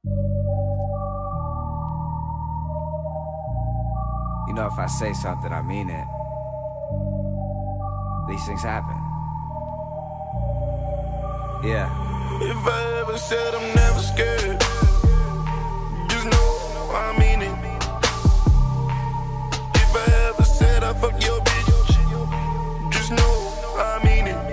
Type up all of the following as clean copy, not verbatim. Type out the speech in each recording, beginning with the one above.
You know, if I say something, I mean it. These things happen. Yeah. If I ever said I'm never scared, just know I mean it. If I ever said I fuck your bitch, just know I mean it.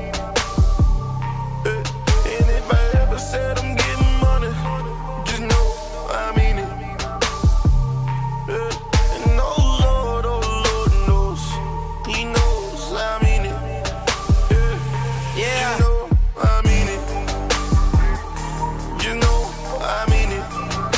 And if I ever said I'm getting money, just know I mean it. And oh Lord knows, He knows I mean it. Yeah. You know I mean it. You know I mean it.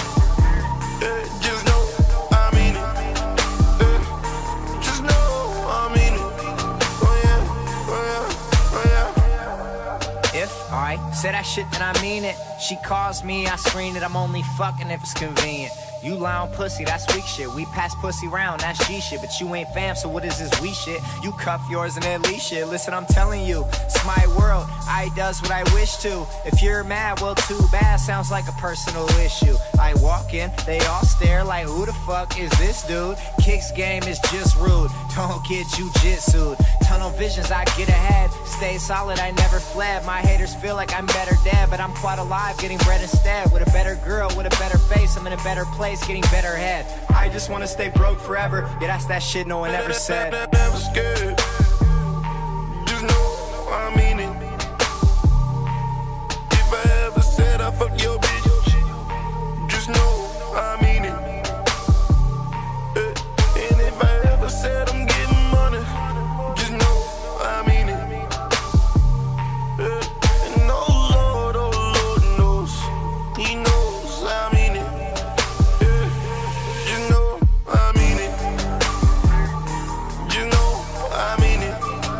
Just know I mean it. Just know I mean it. Oh yeah, oh yeah, oh yeah. If I say that shit, then I mean it. She calls me, I screen it. I'm only fucking if it's convenient. You lie on pussy, that's weak shit. We pass pussy round, that's G shit. But you ain't fam, so what is this we shit? You cuff yours and then leave shit. Listen, I'm telling you, it's my world. I does what I wish to. If you're mad, well, too bad. Sounds like a personal issue. I walk in, they all stare like, who the fuck is this dude? Kicks game is just rude. Don't get jujitsu'd. Tunnel visions, I get ahead. Stay solid, I never fled. My haters feel like I'm better dead, but I'm quite alive, getting bread instead. With a better girl, with a better face, I'm in a better place, getting better head. I just wanna stay broke forever. Yeah, that's that shit no one ever said. Never scared. Just know I mean it. If I ever said I fuck your bitch, just know I mean it. And if I ever said I'm getting money, just know I mean it. And oh Lord knows, He knows I mean it. You know I mean it. You know I mean it.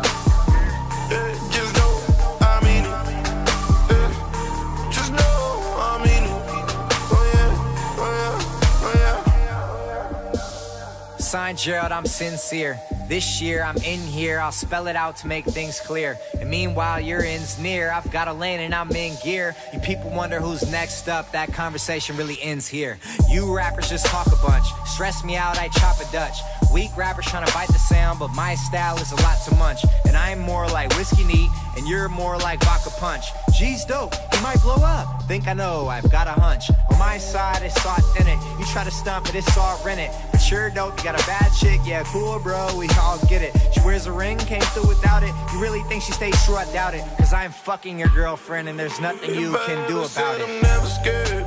Just know I mean it. Just know I mean it. Oh yeah, oh yeah, oh yeah. Signed Gerald, I'm sincere. This year I'm in here, I'll spell it out to make things clear. And meanwhile your end's near, I've got a lane and I'm in gear. You people wonder who's next up, that conversation really ends here. You rappers just talk a bunch, stress me out, I chop a Dutch. Weak rappers trying to bite the sound, but my style is a lot to munch. And I'm more like whiskey neat, and you're more like vodka punch. G's dope, he might blow up. Think I know, I've got a hunch. On my side, it's all authentic. You try to stunt, but it's all rented. But you're dope, you got a bad chick, yeah, cool, bro, we all get it. She wears a ring, came through without it. You really think she stays true? I doubt it. Cause I'm fucking your girlfriend, and there's nothing you can do about it. I'm never scared.